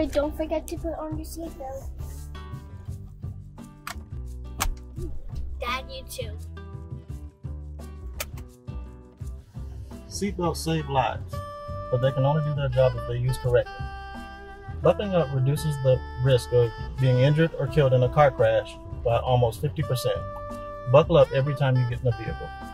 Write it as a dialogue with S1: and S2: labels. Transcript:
S1: But don't forget to put on your seatbelt. Dad, you too.
S2: Seatbelts save lives, but they can only do their job if they're used correctly. Buckling up reduces the risk of being injured or killed in a car crash by almost 50%. Buckle up every time you get in a vehicle.